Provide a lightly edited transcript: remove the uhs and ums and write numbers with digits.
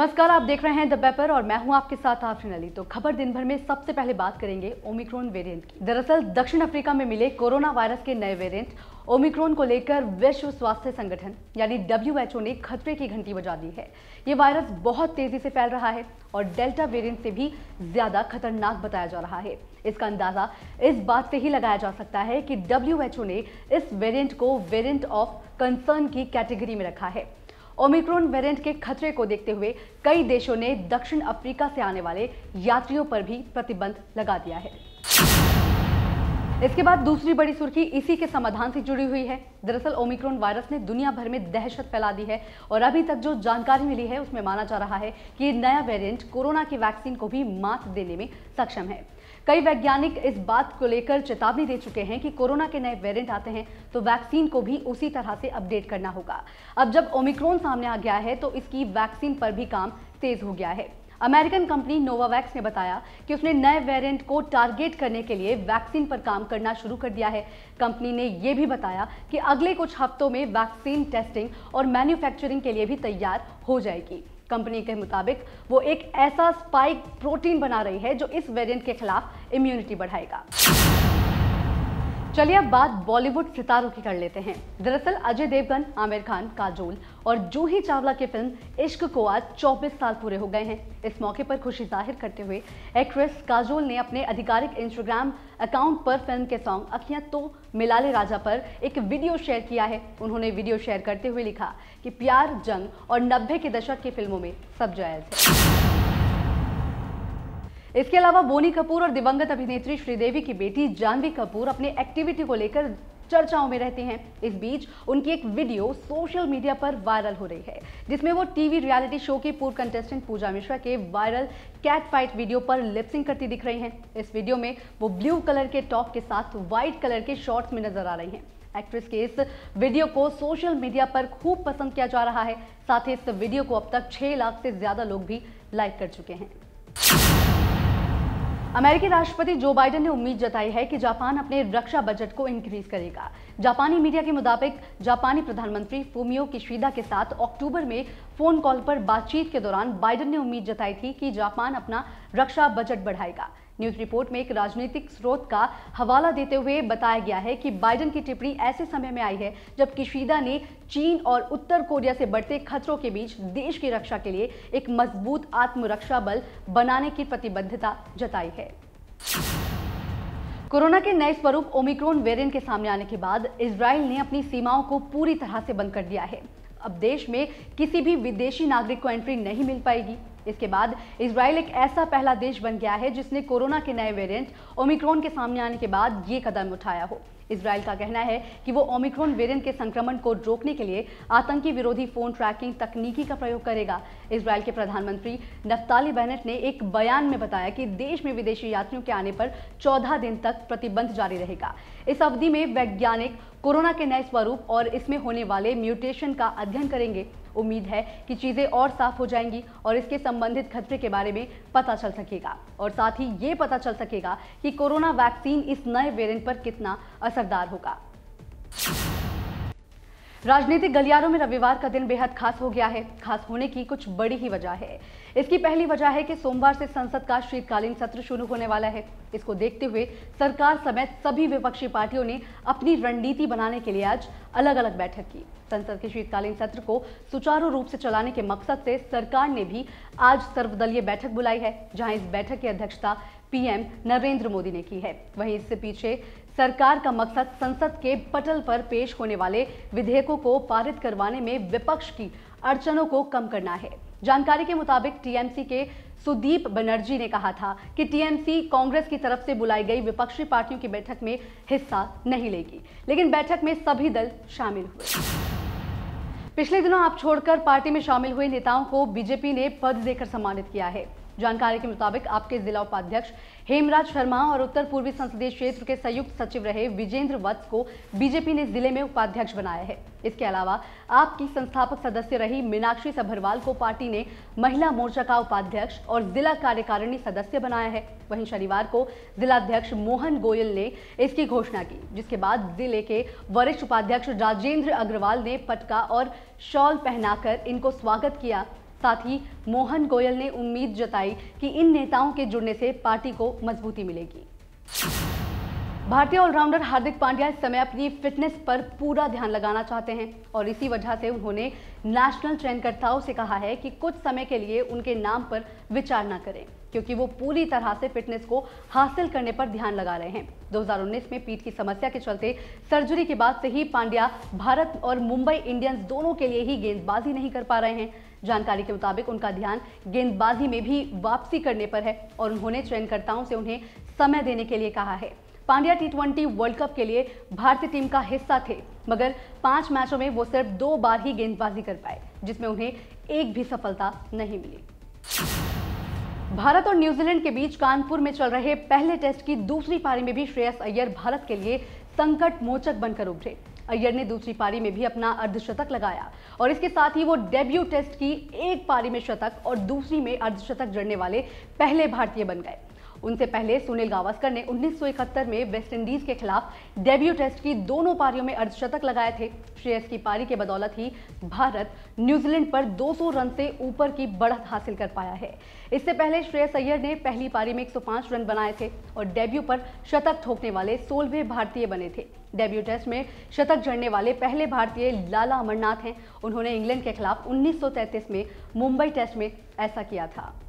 नमस्कार, आप देख रहे हैं द पेपर और मैं हूं आपके साथ आफरीन अली। तो खबर दिन भर में सबसे पहले बात करेंगे ओमिक्रॉन वेरिएंट की। दरअसल दक्षिण अफ्रीका में मिले कोरोना वायरस के नए वेरिएंट ओमिक्रॉन को लेकर विश्व स्वास्थ्य संगठन यानी WHO ने खतरे की घंटी बजा दी है। ये वायरस बहुत तेजी से फैल रहा है और डेल्टा वेरिएंट से भी ज्यादा खतरनाक बताया जा रहा है। इसका अंदाजा इस बात से ही लगाया जा सकता है कि WHO ने इस वेरिएंट को वेरिएंट ऑफ कंसर्न की कैटेगरी में रखा है। ओमिक्रॉन वेरिएंट के खतरे को देखते हुए कई देशों ने दक्षिण अफ्रीका से आने वाले यात्रियों पर भी प्रतिबंध लगा दिया है। इसके बाद दूसरी बड़ी सुर्खी इसी के समाधान से जुड़ी हुई है। दरअसल ओमिक्रॉन वायरस ने दुनिया भर में दहशत फैला दी है और अभी तक जो जानकारी मिली है उसमें माना जा रहा है कि ये नया वेरिएंट कोरोना की वैक्सीन को भी मात देने में सक्षम है। कई वैज्ञानिक इस बात को लेकर चेतावनी दे चुके हैं कि कोरोना के नए वेरिएंट आते हैं तो वैक्सीन को भी उसी तरह से अपडेट करना होगा। अब जब ओमिक्रॉन सामने आ गया है तो इसकी वैक्सीन पर भी काम तेज हो गया है। अमेरिकन कंपनी नोवावैक्स ने बताया कि उसने नए वेरिएंट को टारगेट करने के लिए वैक्सीन पर काम करना शुरू कर दिया है। कंपनी ने यह भी बताया कि अगले कुछ हफ्तों में वैक्सीन टेस्टिंग और मैन्युफैक्चरिंग के लिए भी तैयार हो जाएगी। कंपनी के मुताबिक वो एक ऐसा स्पाइक प्रोटीन बना रही है जो इस वेरिएंट के खिलाफ इम्यूनिटी बढ़ाएगा। चलिए अब बात बॉलीवुड सितारों की कर लेते हैं। दरअसल अजय देवगन, आमिर खान, काजोल और जूही चावला की फिल्म इश्क को आज 24 साल पूरे हो गए हैं। इस मौके पर खुशी जाहिर करते हुए एक्ट्रेस काजोल ने अपने आधिकारिक इंस्टाग्राम अकाउंट पर फिल्म के सॉन्ग अखियां तो मिला ले राजा पर एक वीडियो शेयर किया है। उन्होंने वीडियो शेयर करते हुए लिखा कि प्यार, जंग और 90 के दशक की फिल्मों में सब जायज है। इसके अलावा बोनी कपूर और दिवंगत अभिनेत्री श्रीदेवी की बेटी जानवी कपूर अपनी एक्टिविटी को लेकर चर्चाओं में रहती हैं। इस बीच उनकी एक वीडियो सोशल मीडिया पर वायरल हो रही है जिसमें वो टीवी रियलिटी शो की पूर्व कंटेस्टेंट पूजा मिश्रा के वायरल कैट फाइट वीडियो पर लिपसिंग करती दिख रही हैं। इस वीडियो में वो ब्लू कलर के टॉप के साथ व्हाइट कलर के शॉर्ट्स में नजर आ रही हैं। एक्ट्रेस के इस वीडियो को सोशल मीडिया पर खूब पसंद किया जा रहा है। साथ ही इस वीडियो को अब तक 6 लाख से ज्यादा लोग भी लाइक कर चुके हैं। अमेरिकी राष्ट्रपति जो बाइडेन ने उम्मीद जताई है कि जापान अपने रक्षा बजट को इंक्रीज करेगा। जापानी मीडिया के मुताबिक जापानी प्रधानमंत्री फूमियो किशिदा के साथ अक्टूबर में फोन कॉल पर बातचीत के दौरान बाइडेन ने उम्मीद जताई थी कि जापान अपना रक्षा बजट बढ़ाएगा। न्यूज रिपोर्ट में एक राजनीतिक स्रोत का हवाला देते हुए बताया गया है कि बाइडेन की टिप्पणी ऐसे समय में आई है जब किशिदा ने चीन और उत्तर कोरिया से बढ़ते खतरों के बीच देश की रक्षा के लिए एक मजबूत आत्मरक्षा बल बनाने की प्रतिबद्धता जताई है। कोरोना के नए स्वरूप ओमिक्रॉन वेरिएंट के सामने आने के बाद इजराइल ने अपनी सीमाओं को पूरी तरह से बंद कर दिया है। अब देश में किसी भी विदेशी नागरिक को एंट्री नहीं मिल पाएगी। इसके बाद इजराइल एक ऐसा पहला देश बन गया है जिसने कोरोना के नए वेरिएंट ओमिक्रॉन के सामने आने के बाद ये कदम उठाया हो। इजराइल का कहना है कि वो ओमिक्रॉन वेरिएंट के संक्रमण को रोकने के लिए आतंकी विरोधी फोन ट्रैकिंग तकनीकी का प्रयोग करेगा। इजराइल के प्रधानमंत्री नफ्ताली बेनेट ने एक बयान में बताया कि देश में विदेशी यात्रियों के आने पर 14 दिन तक प्रतिबंध जारी रहेगा। इस अवधि में वैज्ञानिक कोरोना के नए स्वरूप और इसमें होने वाले म्यूटेशन का अध्ययन करेंगे। उम्मीद है कि चीजें और साफ हो जाएंगी और इसके संबंधित खतरे के बारे में पता चल सकेगा और साथ ही ये पता चल सकेगा कि कोरोना वैक्सीन इस नए वेरिएंट पर कितना असरदार होगा। राजनीतिक गलियारों में रविवार का दिन बेहद खास हो गया है। खास होने की कुछ बड़ी ही वजह है। इसकी पहली वजह है कि सोमवार से संसद का शीतकालीन सत्र शुरू होने वाला है। इसको देखते हुए सरकार समेत सभी विपक्षी पार्टियों ने अपनी रणनीति बनाने के लिए आज अलग अलग बैठक की। संसद के शीतकालीन सत्र को सुचारू रूप से चलाने के मकसद से सरकार ने भी आज सर्वदलीय बैठक बुलाई है, जहां इस बैठक की अध्यक्षता पीएम नरेंद्र मोदी ने की है। वहीं इससे पीछे सरकार का मकसद संसद के पटल पर पेश होने वाले विधेयकों को पारित करवाने में विपक्ष की अड़चनों को कम करना है। जानकारी के मुताबिक टीएमसी के सुदीप बनर्जी ने कहा था कि टीएमसी कांग्रेस की तरफ से बुलाई गई विपक्षी पार्टियों की बैठक में हिस्सा नहीं लेगी, लेकिन बैठक में सभी दल शामिल हुए। पिछले दिनों आप छोड़कर पार्टी में शामिल हुए नेताओं को बीजेपी ने पद देकर सम्मानित किया है। जानकारी के मुताबिक आपके जिला उपाध्यक्ष हेमराज शर्मा और उत्तर पूर्वी संसदीय क्षेत्र के संयुक्त सचिव रहे विजेंद्र वत्स को बीजेपी ने जिले में उपाध्यक्ष बनाया है। इसके अलावा आपकी संस्थापक सदस्य रही मीनाक्षी सभरवाल को पार्टी ने महिला मोर्चा का उपाध्यक्ष और जिला कार्यकारिणी सदस्य बनाया है। वहीं शनिवार को जिलाध्यक्ष मोहन गोयल ने इसकी घोषणा की, जिसके बाद जिले के वरिष्ठ उपाध्यक्ष राजेंद्र अग्रवाल ने पटका और शॉल पहनाकर इनको स्वागत किया। साथ ही मोहन गोयल ने उम्मीद जताई कि इन नेताओं के जुड़ने से पार्टी को मजबूती मिलेगी। भारतीय ऑलराउंडर हार्दिक पांड्या इस समय अपनी फिटनेस पर पूरा ध्यान लगाना चाहते हैं और इसी वजह से उन्होंने नेशनल चयनकर्ताओं से कहा है कि कुछ समय के लिए उनके नाम पर विचार न करें, क्योंकि वो पूरी तरह से फिटनेस को हासिल करने पर ध्यान लगा रहे हैं। 2019 में पीठ की समस्या के चलते सर्जरी के बाद से ही पांड्या भारत और मुंबई इंडियंस दोनों के लिए ही गेंदबाजी नहीं कर पा रहे हैं। जानकारी के मुताबिक उनका ध्यान गेंदबाजी में भी वापसी करने पर है और उन्होंने चयनकर्ताओं से उन्हें समय देने के लिए कहा है। पांड्या T20 वर्ल्ड कप के लिए भारतीय टीम का हिस्सा थे, मगर 5 मैचों में वो सिर्फ 2 बार ही गेंदबाजी कर पाए, जिसमें उन्हें एक भी सफलता नहीं मिली। भारत और न्यूजीलैंड के बीच कानपुर में चल रहे पहले टेस्ट की दूसरी पारी में भी श्रेयस अय्यर भारत के लिए संकट मोचक बनकर उभरे। अय्यर ने दूसरी पारी में भी अपना अर्धशतक लगाया और इसके साथ ही वो डेब्यू टेस्ट की एक पारी में शतक और दूसरी में अर्धशतक जड़ने वाले पहले भारतीय बन गए। उनसे पहले सुनील गावस्कर ने 1971 में वेस्टइंडीज के खिलाफ डेब्यू टेस्ट की दोनों पारियों में अर्धशतक लगाए थे। श्रेयस की पारी के बदौलत ही भारत न्यूजीलैंड पर 200 रन से ऊपर की बढ़त हासिल कर पाया है। इससे पहले श्रेयस अय्यर ने पहली पारी में 105 रन बनाए थे और डेब्यू पर शतक ठोकने वाले 16वें भारतीय बने थे। डेब्यू टेस्ट में शतक जड़ने वाले पहले भारतीय लाला अमरनाथ हैं। उन्होंने इंग्लैंड के खिलाफ 1933 में मुंबई टेस्ट में ऐसा किया था।